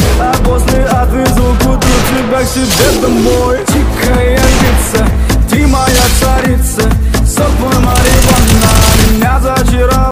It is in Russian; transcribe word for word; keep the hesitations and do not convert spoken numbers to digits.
А после отвезу к утру тебя к себе домой.